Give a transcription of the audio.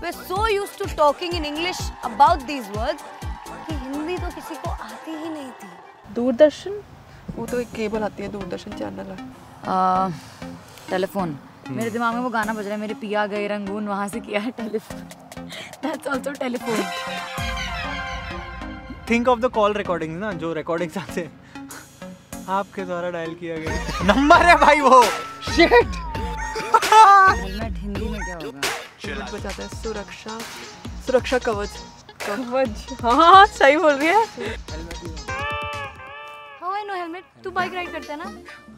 we're so used to talking in English about these words कि हिंदी तो किसी को आती ही नहीं थी। दूरदर्शन, वो तो एक केबल आती है, दूरदर्शन चैनल है। टेलीफोन, मेरे दिमाग में वो गाना बज रहा है, मेरे पिया गए रंगून, वहाँ से किया है telephone. That's also telephone. Think of the call recordings ना, जो recordings आते हैं, आपके द्वारा डायल किया गया नंबर है भाई वो। Shit! हेलमेट हिंदी में क्या होगा? हेलमेट बजाता है सुरक्षा, सुरक्षा कवच। कवच, हाँ सही बोल रही है। How I know helmet? तू बाइक राइड करता है ना?